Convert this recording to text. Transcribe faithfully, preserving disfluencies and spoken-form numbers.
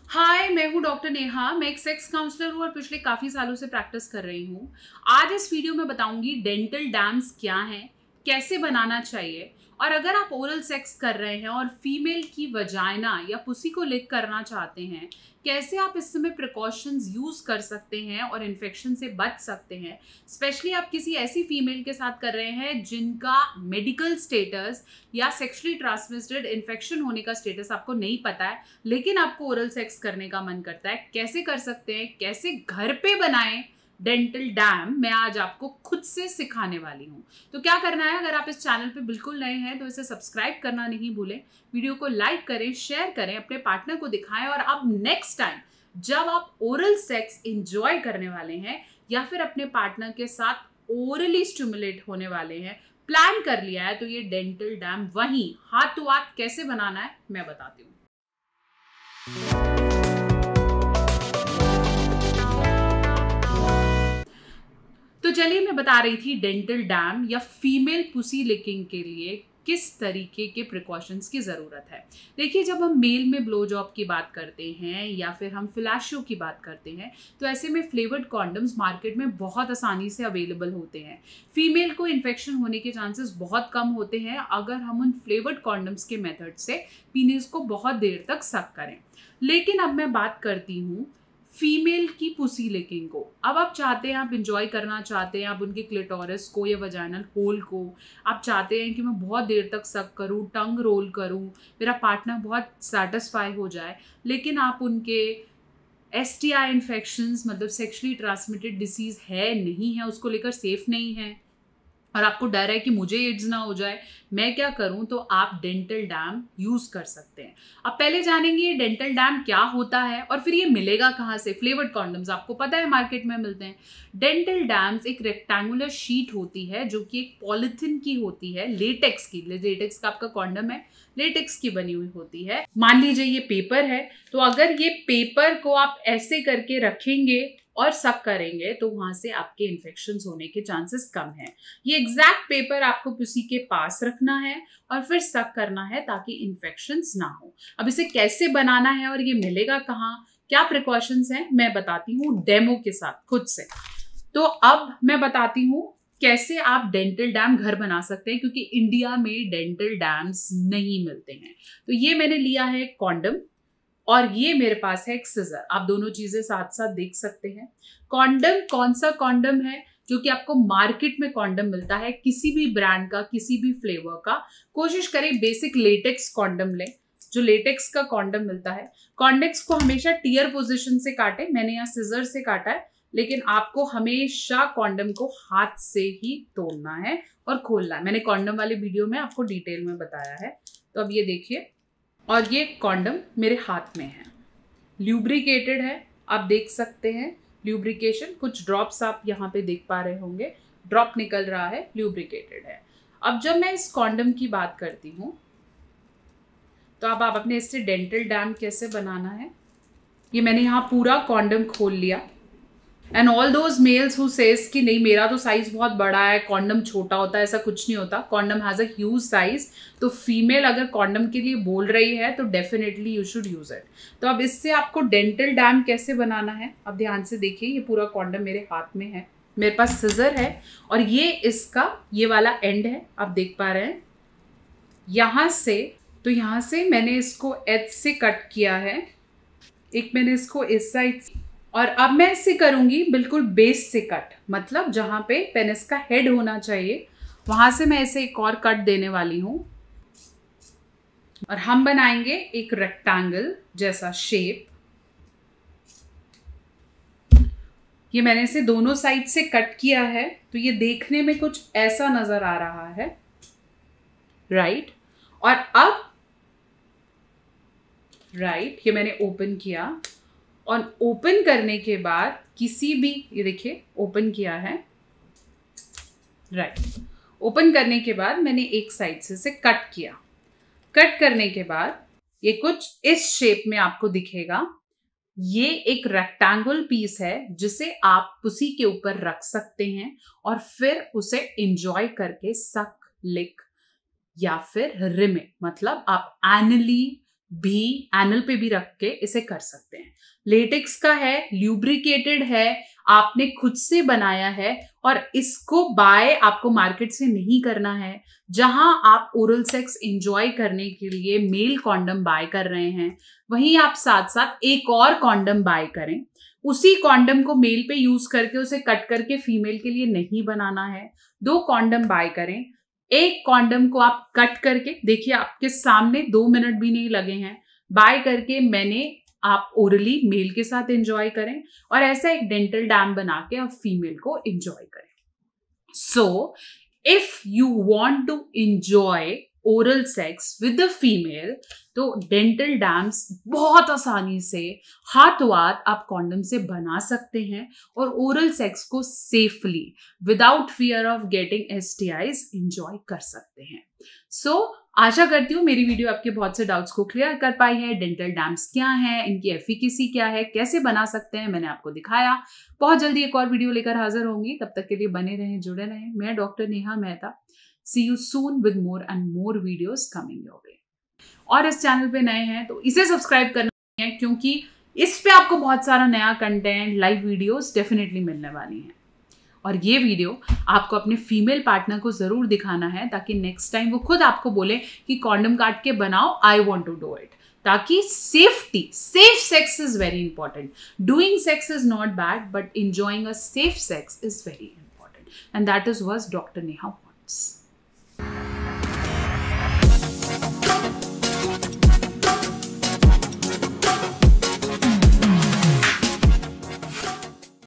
हाय, मैं हूँ डॉक्टर नेहा। मैं एक सेक्स काउंसलर हूँ और पिछले काफ़ी सालों से प्रैक्टिस कर रही हूँ। आज इस वीडियो में बताऊंगी डेंटल डैम्स क्या हैं, कैसे बनाना चाहिए, और अगर आप ओरल सेक्स कर रहे हैं और फीमेल की वजाइना या पुसी को लिक करना चाहते हैं, कैसे आप इस समय प्रिकॉशंस यूज़ कर सकते हैं और इन्फेक्शन से बच सकते हैं। स्पेशली आप किसी ऐसी फीमेल के साथ कर रहे हैं जिनका मेडिकल स्टेटस या सेक्सुअली ट्रांसमिटेड इन्फेक्शन होने का स्टेटस आपको नहीं पता है, लेकिन आपको ओरल सेक्स करने का मन करता है। कैसे कर सकते हैं, कैसे घर पे बनाएं डेंटल डैम, मैं आज आपको खुद से सिखाने वाली हूँ। तो क्या करना है, अगर आप इस चैनल पे बिल्कुल नए हैं तो इसे सब्सक्राइब करना नहीं भूलें, वीडियो को लाइक करें, शेयर करें, अपने पार्टनर को दिखाएं। और अब नेक्स्ट टाइम जब आप ओरल सेक्स एंजॉय करने वाले हैं या फिर अपने पार्टनर के साथ ओरली स्टिमुलेट होने वाले हैं, प्लान कर लिया है, तो ये डेंटल डैम वहीं हाथों हाथ कैसे बनाना है मैं बताती हूँ। तो चलिए, मैं बता रही थी डेंटल डैम या फीमेल पुसी लिकिंग के लिए किस तरीके के प्रिकॉशंस की ज़रूरत है। देखिए, जब हम मेल में ब्लो जॉब की बात करते हैं या फिर हम फिलैशो की बात करते हैं, तो ऐसे में फ्लेवर्ड कॉन्डम्स मार्केट में बहुत आसानी से अवेलेबल होते हैं। फीमेल को इन्फेक्शन होने के चांसेस बहुत कम होते हैं अगर हम उन फ्लेवर्ड कॉन्डम्स के मेथड से पीनिस को बहुत देर तक सक करें। लेकिन अब मैं बात करती हूँ फीमेल की पुसी लिकिंग को। अब आप चाहते हैं, आप इंजॉय करना चाहते हैं, आप उनके क्लिटोरिस को या वजाइनल होल को आप चाहते हैं कि मैं बहुत देर तक सक करूं, टंग रोल करूं, मेरा पार्टनर बहुत सेटिस्फाई हो जाए, लेकिन आप उनके एस टी आई इन्फेक्शंस मतलब सेक्सुअली ट्रांसमिटेड डिसीज़ है नहीं है, उसको लेकर सेफ नहीं है और आपको डर है कि मुझे एड्स ना हो जाए, मैं क्या करूं, तो आप डेंटल डैम यूज़ कर सकते हैं। अब पहले जानेंगे ये डेंटल डैम क्या होता है और फिर ये मिलेगा कहाँ से। फ्लेवर्ड कॉन्डम्स आपको पता है मार्केट में मिलते हैं। डेंटल डैम्स एक रेक्टेंगुलर शीट होती है जो कि एक पॉलिथीन की होती है, लेटेक्स की। लेटेक्स का आपका कॉन्डम है, लेटेक्स की बनी हुई होती है। मान लीजिए ये पेपर है, तो अगर ये पेपर को आप ऐसे करके रखेंगे और सक करेंगे तो वहां से आपके इन्फेक्शन होने के चांसेस कम हैं। ये एग्जैक्ट पेपर आपको किसी के पास रखना है और फिर सक करना है ताकि इन्फेक्शंस ना हो। अब इसे कैसे बनाना है और ये मिलेगा कहाँ, क्या प्रिकॉशंस हैं, मैं बताती हूँ डेमो के साथ खुद से। तो अब मैं बताती हूँ कैसे आप डेंटल डैम घर बना सकते हैं, क्योंकि इंडिया में डेंटल डैम्स नहीं मिलते हैं। तो ये मैंने लिया है कॉन्डम और ये मेरे पास है एक सिजर। आप दोनों चीजें साथ साथ देख सकते हैं। कॉन्डम कौन सा कॉन्डम है, जो कि आपको मार्केट में कॉन्डम मिलता है किसी भी ब्रांड का, किसी भी फ्लेवर का। कोशिश करें बेसिक लेटेक्स कॉन्डम लें, जो लेटेक्स का कॉन्डम मिलता है। कॉन्डेक्स को हमेशा टीयर पोजिशन से काटें, मैंने यहाँ सिजर से काटा है, लेकिन आपको हमेशा कॉन्डम को हाथ से ही तोड़ना है और खोलना है। मैंने कॉन्डम वाले वीडियो में आपको डिटेल में बताया है। तो अब ये देखिए, और ये कॉन्डम मेरे हाथ में है, ल्यूब्रिकेटेड है, आप देख सकते हैं ल्यूब्रिकेशन। कुछ ड्रॉप्स आप यहाँ पे देख पा रहे होंगे, ड्रॉप निकल रहा है, ल्यूब्रिकेटेड है। अब जब मैं इस कॉन्डम की बात करती हूँ तो अब आप अपने इससे डेंटल डैम कैसे बनाना है, ये मैंने यहाँ पूरा कॉन्डम खोल लिया। And all those males who says कि नहीं मेरा तो साइज बहुत बड़ा है, कॉन्डम छोटा होता है, ऐसा कुछ नहीं होता। Condom has a huge size. तो फीमेल अगर कॉन्डम के लिए बोल रही है तो definitely you should use it. तो अब इससे आपको डेंटल डैम कैसे बनाना है, अब ध्यान से देखिए। ये पूरा कॉन्डम मेरे हाथ में है, मेरे पास सिजर है और ये इसका ये वाला एंड है, आप देख पा रहे हैं यहाँ से। तो यहाँ से मैंने इसको एज से कट किया है, एक मैंने इसको इस साइड से, और अब मैं इसे करूंगी बिल्कुल बेस से कट, मतलब जहां पे पेनिस का हेड होना चाहिए वहां से मैं इसे एक और कट देने वाली हूं और हम बनाएंगे एक रेक्टेंगल जैसा शेप। ये मैंने इसे दोनों साइड से कट किया है, तो ये देखने में कुछ ऐसा नजर आ रहा है, राइट। और अब राइट ये मैंने ओपन किया और ओपन करने के बाद किसी भी, ये देखिए ओपन किया है, राइट। ओपन करने के बाद मैंने एक साइड से इसे कट किया। कट करने के बाद ये कुछ इस शेप में आपको दिखेगा। ये एक रेक्टेंगल पीस है जिसे आप पुसी के ऊपर रख सकते हैं और फिर उसे एंजॉय करके सक, लिक या फिर रिमे, मतलब आप एनली भी एनल पे भी रख के इसे कर सकते हैं। लेटेक्स का है, ल्यूब्रिकेटेड है, आपने खुद से बनाया है और इसको बाय आपको मार्केट से नहीं करना है। जहां आप ओरल सेक्स एंजॉय करने के लिए मेल कॉन्डम बाय कर रहे हैं, वहीं आप साथ साथ एक और कॉन्डम बाय करें। उसी कॉन्डम को मेल पे यूज करके उसे कट करके फीमेल के लिए नहीं बनाना है। दो कॉन्डम बाय करें। एक कॉन्डम को आप कट करके, देखिए आपके सामने दो मिनट भी नहीं लगे हैं, बाय करके मैंने आप ओरली मेल के साथ एंजॉय करें और ऐसा एक डेंटल डैम बना के आप फीमेल को एंजॉय करें। So if you want to enjoy oral sex with the female, तो डेंटल डैम्स बहुत आसानी से हाथों हाथ आप कॉन्डम से बना सकते हैं और ओरल सेक्स को safely without fear of getting S T Is enjoy कर सकते हैं। सो so, आशा करती हूँ मेरी वीडियो आपके बहुत से डाउट्स को क्लियर कर पाई है। डेंटल डैम्स क्या हैं, इनकी एफिकेसी क्या है, कैसे बना सकते हैं, मैंने आपको दिखाया। बहुत जल्दी एक और वीडियो लेकर हाजिर होंगी, तब तक के लिए बने रहें, जुड़े रहें। मैं doctor Neha Mehta. See you soon with more and more videos coming your way. और इस चैनल पे नए हैं तो इसे सब्सक्राइब करना है, क्योंकि इस पे आपको बहुत सारा नया कंटेंट, लाइव वीडियोस डेफिनेटली मिलने वाली हैं। और ये वीडियो आपको अपने फीमेल पार्टनर को जरूर दिखाना है, ताकि नेक्स्ट टाइम वो खुद आपको बोले कि कॉन्डम काट के बनाओ, I want to do it. ताकि safety, safe sex is very important. Doing sex is not bad, but enjoying a safe sex is very important, and that is what Doctor Neha wants.